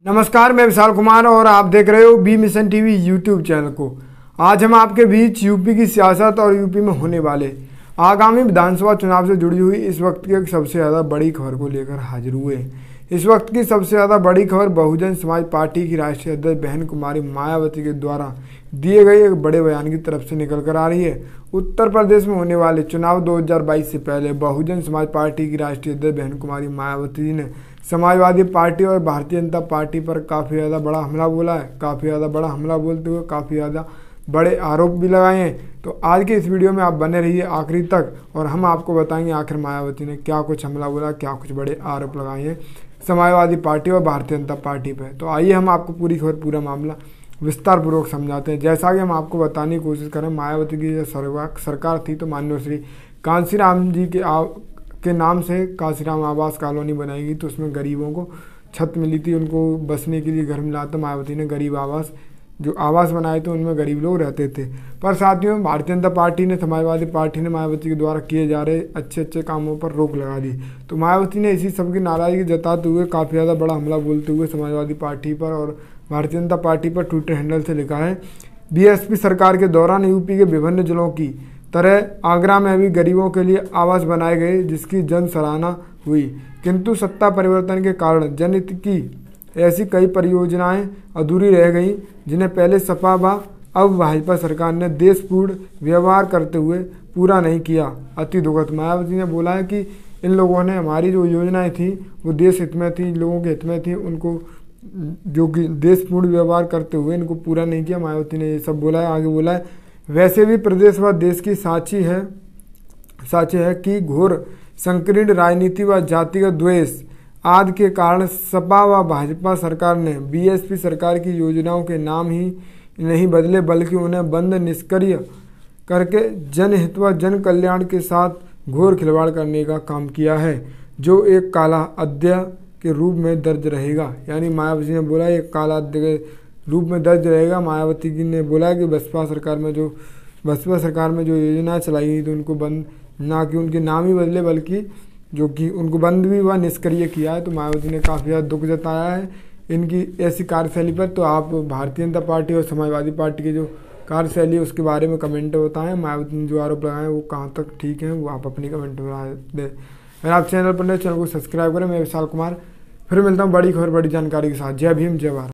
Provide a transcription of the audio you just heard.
नमस्कार, मैं विशाल कुमार और आप देख रहे हो B mission TV YouTube channel को। आज हम आपके बीच यूपी की सियासत और यूपी में होने वाले आगामी विधानसभा चुनाव से जुड़ी हुई इस वक्त की एक सबसे ज़्यादा बड़ी खबर को लेकर हाजिर हुए। इस वक्त की सबसे ज़्यादा बड़ी खबर बहुजन समाज पार्टी की राष्ट्रीय अध्यक्ष बहन कुमारी मायावती के द्वारा दिए गए एक बड़े बयान की तरफ से निकल कर आ रही है। उत्तर प्रदेश में होने वाले चुनाव 2022 से पहले बहुजन समाज पार्टी की राष्ट्रीय अध्यक्ष बहन कुमारी मायावती जी ने समाजवादी पार्टी और भारतीय जनता पार्टी पर काफ़ी ज़्यादा बड़ा हमला बोला है। काफ़ी ज़्यादा बड़ा हमला बोलते हुए काफ़ी ज़्यादा बड़े आरोप भी लगाए हैं। तो आज के इस वीडियो में आप बने रहिए आखिरी तक और हम आपको बताएंगे आखिर मायावती ने क्या कुछ हमला बोला, क्या कुछ बड़े आरोप लगाए हैं समाजवादी पार्टी और भारतीय जनता पार्टी पर। तो आइए हम आपको पूरी खबर, पूरा मामला विस्तार पूर्वक समझाते हैं। जैसा कि हम आपको बताने की कोशिश करें, मायावती की जो सरकार थी तो माननीय श्री कांशीराम जी के नाम से कांशीराम आवास कॉलोनी बनाई गई। तो उसमें गरीबों को छत मिली थी, उनको बसने के लिए घर मिला था। मायावती ने गरीब आवास जो आवास बनाए थे उनमें गरीब लोग रहते थे। पर साथियों, भारतीय जनता पार्टी ने, समाजवादी पार्टी ने मायावती के द्वारा किए जा रहे अच्छे अच्छे कामों पर रोक लगा दी। तो मायावती ने इसी सब की नाराजगी जताते हुए काफ़ी ज़्यादा बड़ा हमला बोलते हुए समाजवादी पार्टी पर और भारतीय जनता पार्टी पर ट्विटर हैंडल से लिखा है, बीएसपी सरकार के दौरान यूपी के विभिन्न जिलों की तरह आगरा में भी गरीबों के लिए आवास बनाए गए, जिसकी जन सराहना हुई। किंतु सत्ता परिवर्तन के कारण जनहित की ऐसी कई परियोजनाएं अधूरी रह गईं, जिन्हें पहले सपा व अब भाजपा सरकार ने देशपूर्ण व्यवहार करते हुए पूरा नहीं किया। अति दुखद। मायावती ने बोला है कि इन लोगों ने हमारी जो योजनाएं थी वो देश हित में थी, लोगों के हित में थी, उनको जो कि देशपूर्ण व्यवहार करते हुए इनको पूरा नहीं किया। मायावती ने ये सब बोला है। आगे बोला है, वैसे भी प्रदेश व देश की साक्षी है कि घोर संकीर्ण राजनीति व जातिगत द्वेष आदि के कारण सपा व भाजपा सरकार ने बीएसपी सरकार की योजनाओं के नाम ही नहीं बदले, बल्कि उन्हें बंद निष्क्रिय करके जनहित व जन कल्याण के साथ घोर खिलवाड़ करने का काम किया है, जो एक काला अध्याय के रूप में दर्ज रहेगा। यानी मायावती ने बोला एक काला अध्याय के रूप में दर्ज रहेगा। मायावती जी ने बोला कि बसपा सरकार में जो योजनाएं चलाई गई तो उनको बंद, ना कि उनके नाम ही बदले बल्कि जो कि उनको बंद भी व निष्क्रिय किया है। तो मायावती ने काफ़ी ज़्यादा दुख जताया है इनकी ऐसी कार्यशैली पर। तो आप भारतीय जनता पार्टी और समाजवादी पार्टी की जो कार्यशैली है उसके बारे में कमेंट में बताएं। मायावती ने जो आरोप लगाए वो कहाँ तक ठीक है वो आप अपनी कमेंट में दें। अगर आप चैनल पर नए, चैनल को सब्सक्राइब करें। मैं विशाल कुमार फिर मिलता हूँ बड़ी खबर, बड़ी जानकारी के साथ। जय भीम, जय भारत।